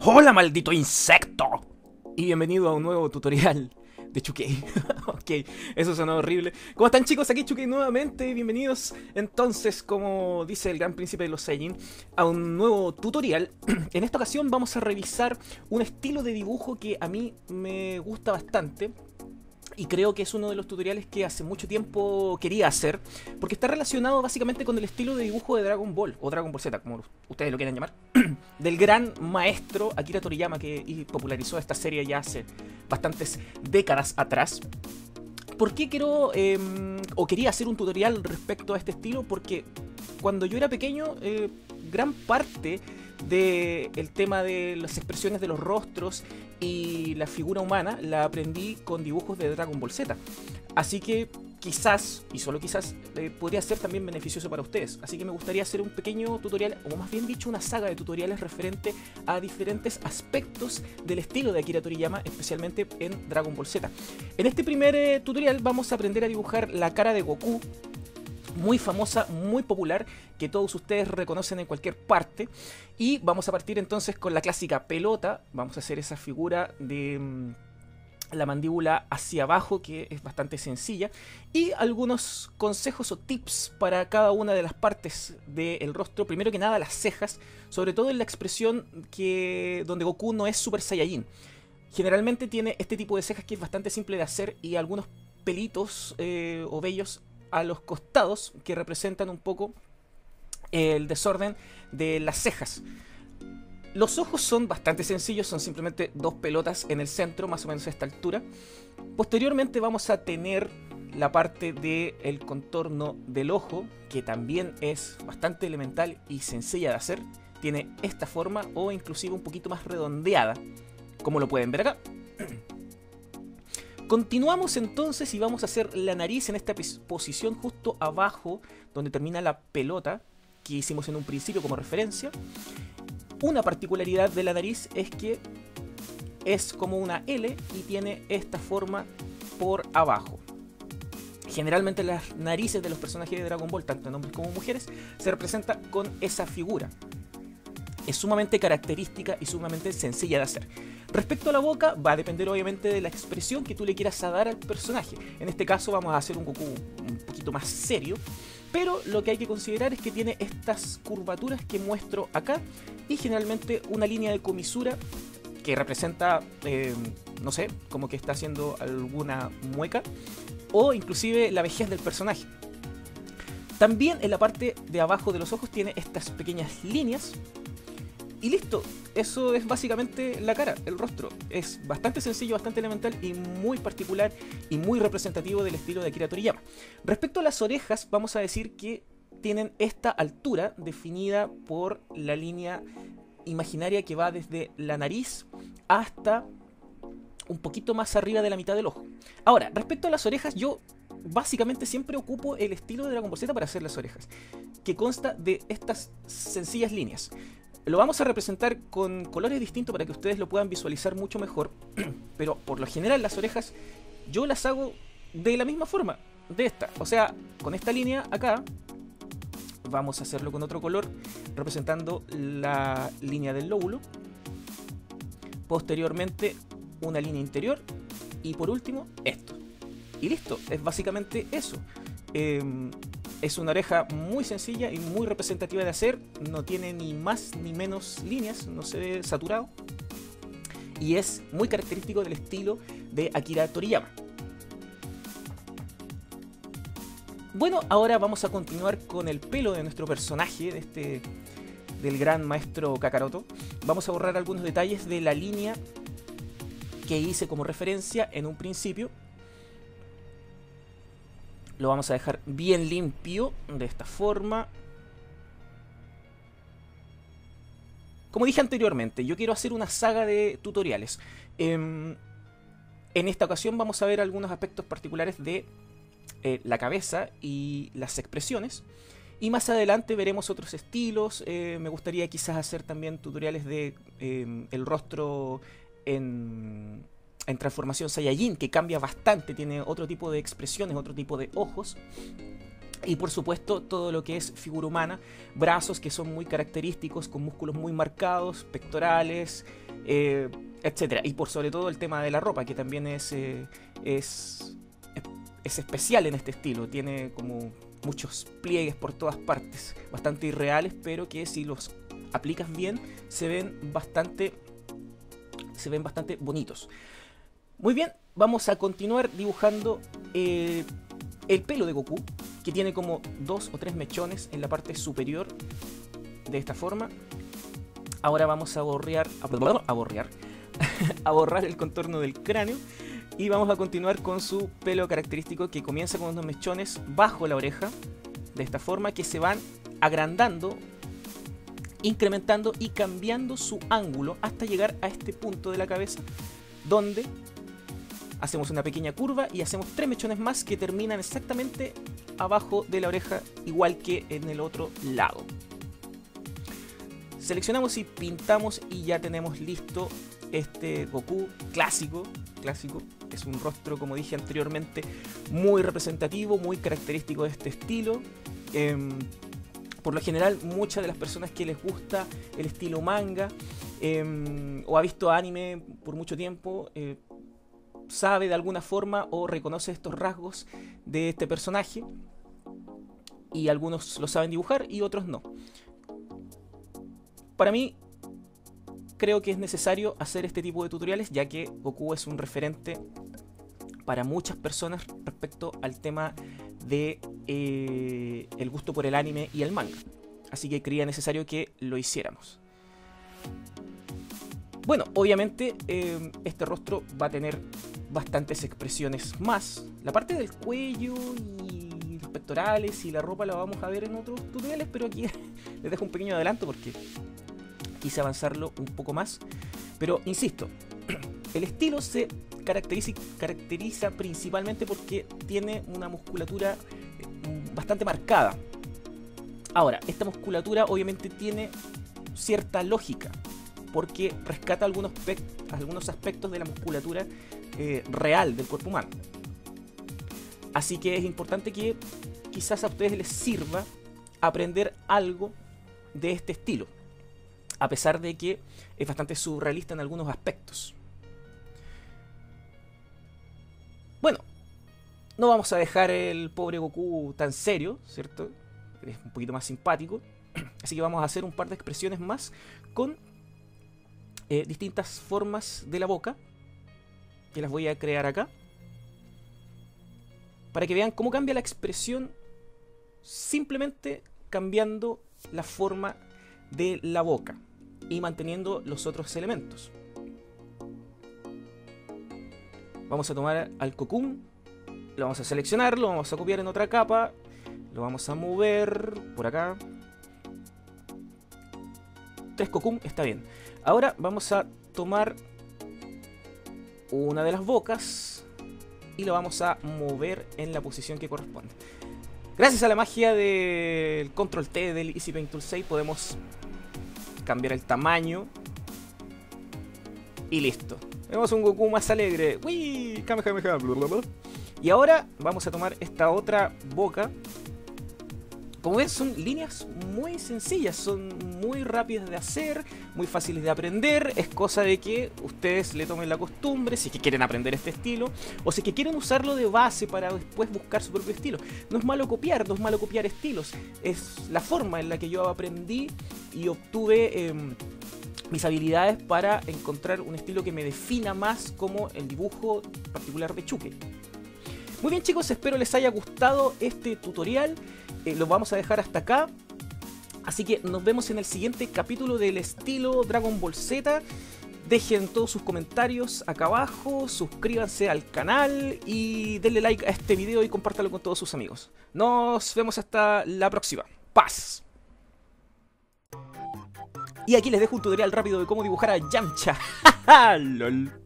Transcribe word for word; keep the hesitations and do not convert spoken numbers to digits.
¡Hola, maldito insecto! Y bienvenido a un nuevo tutorial de Chukei. Ok, eso sonó horrible. ¿Cómo están, chicos? Aquí Chukei nuevamente. Bienvenidos entonces, como dice el gran príncipe de los Saiyajin, a un nuevo tutorial. En esta ocasión vamos a revisar un estilo de dibujo que a mí me gusta bastante. Y creo que es uno de los tutoriales que hace mucho tiempo quería hacer, porque está relacionado básicamente con el estilo de dibujo de Dragon Ball, o Dragon Ball Z, como ustedes lo quieran llamar, del gran maestro Akira Toriyama, que popularizó esta serie ya hace bastantes décadas atrás. ¿Por qué quiero, eh, o quería hacer un tutorial respecto a este estilo? Porque cuando yo era pequeño, eh, gran parte del tema de las expresiones de los rostros y la figura humana la aprendí con dibujos de Dragon Ball Z. Así que quizás, y solo quizás, eh, podría ser también beneficioso para ustedes. Así que me gustaría hacer un pequeño tutorial, o más bien dicho, una saga de tutoriales referente a diferentes aspectos del estilo de Akira Toriyama, especialmente en Dragon Ball Z. En este primer eh, tutorial vamos a aprender a dibujar la cara de Goku, muy famosa, muy popular, que todos ustedes reconocen en cualquier parte. Y vamos a partir entonces con la clásica pelota. Vamos a hacer esa figura de mmm, la mandíbula hacia abajo, que es bastante sencilla, y algunos consejos o tips para cada una de las partes del rostro. Primero que nada, las cejas, sobre todo en la expresión que donde Goku no es Super Saiyajin. Generalmente tiene este tipo de cejas que es bastante simple de hacer, y algunos pelitos eh, o vellos a los costados que representan un poco el desorden de las cejas. Los ojos son bastante sencillos, son simplemente dos pelotas en el centro, más o menos a esta altura. Posteriormente vamos a tener la parte del contorno del ojo, que también es bastante elemental y sencilla de hacer. Tiene esta forma, o inclusive un poquito más redondeada, como lo pueden ver acá. Continuamos entonces y vamos a hacer la nariz en esta posición justo abajo, donde termina la pelota que hicimos en un principio como referencia. Una particularidad de la nariz es que es como una L y tiene esta forma por abajo. Generalmente las narices de los personajes de Dragon Ball, tanto en hombres como mujeres, se representan con esa figura. Es sumamente característica y sumamente sencilla de hacer. Respecto a la boca, va a depender obviamente de la expresión que tú le quieras dar al personaje. En este caso vamos a hacer un Goku un poquito más serio, pero lo que hay que considerar es que tiene estas curvaturas que muestro acá, y generalmente una línea de comisura que representa, eh, no sé, como que está haciendo alguna mueca, o inclusive la vejez del personaje. También en la parte de abajo de los ojos tiene estas pequeñas líneas. Y listo, eso es básicamente la cara, el rostro. Es bastante sencillo, bastante elemental y muy particular y muy representativo del estilo de Akira Toriyama. Respecto a las orejas, vamos a decir que tienen esta altura definida por la línea imaginaria que va desde la nariz hasta un poquito más arriba de la mitad del ojo. Ahora, respecto a las orejas, yo básicamente siempre ocupo el estilo de Dragon Ball Z para hacer las orejas, que consta de estas sencillas líneas. Lo vamos a representar con colores distintos para que ustedes lo puedan visualizar mucho mejor. Pero por lo general las orejas yo las hago de la misma forma, de esta. O sea, con esta línea acá. Vamos a hacerlo con otro color, representando la línea del lóbulo. Posteriormente una línea interior. Y por último esto. Y listo, es básicamente eso. Eh, Es una oreja muy sencilla y muy representativa de hacer. No tiene ni más ni menos líneas, no se ve saturado. Y es muy característico del estilo de Akira Toriyama. Bueno, ahora vamos a continuar con el pelo de nuestro personaje, de este, del gran maestro Kakaroto. Vamos a borrar algunos detalles de la línea que hice como referencia en un principio. Lo vamos a dejar bien limpio, de esta forma. Como dije anteriormente, yo quiero hacer una saga de tutoriales. Eh, en esta ocasión vamos a ver algunos aspectos particulares de eh, la cabeza y las expresiones. Y más adelante veremos otros estilos. Eh, me gustaría quizás hacer también tutoriales de eh, el rostro en... en transformación Saiyajin, que cambia bastante, tiene otro tipo de expresiones, otro tipo de ojos. Y por supuesto todo lo que es figura humana, brazos que son muy característicos, con músculos muy marcados, pectorales, eh, etcétera. Y por sobre todo el tema de la ropa, que también es, eh, es, es especial en este estilo. Tiene como muchos pliegues por todas partes, bastante irreales, pero que si los aplicas bien se ven bastante, se ven bastante bonitos. Muy bien, vamos a continuar dibujando eh, el pelo de Goku, que tiene como dos o tres mechones en la parte superior, de esta forma. Ahora vamos a borrear, a borrear, a borrar el contorno del cráneo y vamos a continuar con su pelo característico, que comienza con unos mechones bajo la oreja, de esta forma, que se van agrandando, incrementando y cambiando su ángulo hasta llegar a este punto de la cabeza, donde hacemos una pequeña curva y hacemos tres mechones más que terminan exactamente abajo de la oreja, igual que en el otro lado. Seleccionamos y pintamos y ya tenemos listo este Goku clásico. Clásico. Es un rostro, como dije anteriormente, muy representativo, muy característico de este estilo. Eh, por lo general, muchas de las personas que les gusta el estilo manga eh, o ha visto anime por mucho tiempo, eh, sabe de alguna forma o reconoce estos rasgos de este personaje, y algunos lo saben dibujar y otros no. Para mí, creo que es necesario hacer este tipo de tutoriales, ya que Goku es un referente para muchas personas respecto al tema de eh, el gusto por el anime y el manga. Así que creía necesario que lo hiciéramos. Bueno, obviamente eh, este rostro va a tener bastantes expresiones más. La parte del cuello y los pectorales y la ropa la vamos a ver en otros tutoriales, pero aquí les dejo un pequeño adelanto porque quise avanzarlo un poco más. Pero insisto, el estilo se caracteriza, caracteriza principalmente porque tiene una musculatura bastante marcada. Ahora, esta musculatura obviamente tiene cierta lógica, porque rescata algunos, algunos aspectos de la musculatura eh, real del cuerpo humano. Así que es importante que quizás a ustedes les sirva aprender algo de este estilo, a pesar de que es bastante surrealista en algunos aspectos. Bueno, no vamos a dejar el pobre Goku tan serio, ¿cierto? Es un poquito más simpático. Así que vamos a hacer un par de expresiones más con Eh, distintas formas de la boca, que las voy a crear acá, para que vean cómo cambia la expresión simplemente cambiando la forma de la boca y manteniendo los otros elementos. Vamos a tomar al Cocoon, lo vamos a seleccionar, lo vamos a copiar en otra capa, lo vamos a mover por acá. Tres Cocoon, está bien. Ahora vamos a tomar una de las bocas y lo vamos a mover en la posición que corresponde. Gracias a la magia del control T del Easy Paint Tool seis podemos cambiar el tamaño y listo. Tenemos un Goku más alegre. ¡Uy! Kamehameha. Y ahora vamos a tomar esta otra boca. Como ven, son líneas muy sencillas, son muy rápidas de hacer, muy fáciles de aprender. Es cosa de que ustedes le tomen la costumbre, si es que quieren aprender este estilo, o si es que quieren usarlo de base para después buscar su propio estilo. No es malo copiar, no es malo copiar estilos. Es la forma en la que yo aprendí y obtuve eh, mis habilidades para encontrar un estilo que me defina más como el dibujo particular de Chuque. Muy bien, chicos, espero les haya gustado este tutorial. Eh, lo vamos a dejar hasta acá. Así que nos vemos en el siguiente capítulo del estilo Dragon Ball Z. Dejen todos sus comentarios acá abajo, suscríbanse al canal y denle like a este video y compártalo con todos sus amigos. Nos vemos hasta la próxima. Paz. Y aquí les dejo un tutorial rápido de cómo dibujar a Yamcha. ¡Ja, ja! ¡Lol!